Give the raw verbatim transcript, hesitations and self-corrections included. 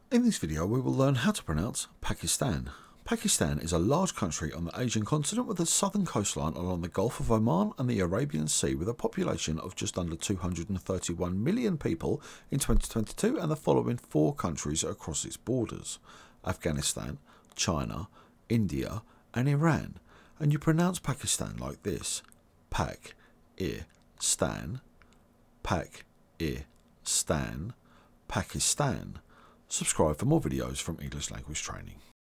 In this video we will learn how to pronounce Pakistan. Pakistan is a large country on the Asian continent with a southern coastline along the Gulf of Oman and the Arabian Sea, with a population of just under two hundred thirty-one million people in twenty twenty-two, and the following four countries across its borders: Afghanistan, China, India and Iran. And you pronounce Pakistan like this: Pak, I, Stan, Pak, I, Stan, Pakistan. Subscribe for more videos from English Language Training.